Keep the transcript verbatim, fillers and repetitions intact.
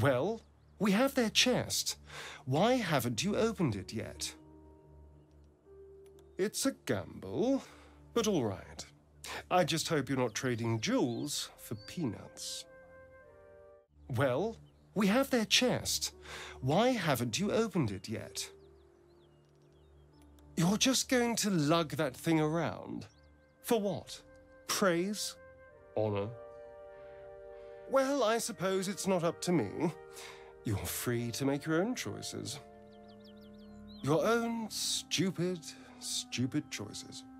Well, we have their chest. Why haven't you opened it yet? It's a gamble, but all right. I just hope you're not trading jewels for peanuts. Well, we have their chest. Why haven't you opened it yet? You're just going to lug that thing around? For what? Praise? Honor? Well, I suppose it's not up to me. You're free to make your own choices. Your own stupid, stupid choices.